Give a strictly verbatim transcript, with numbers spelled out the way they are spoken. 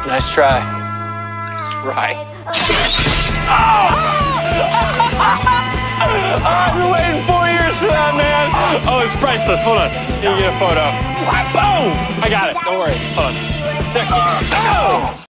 Nice try. Nice try. Oh! I've been waiting four years for that, man. Oh, it's priceless. Hold on. Let me get a photo. Boom! I got it. Don't worry. Hold on. Sick. Oh!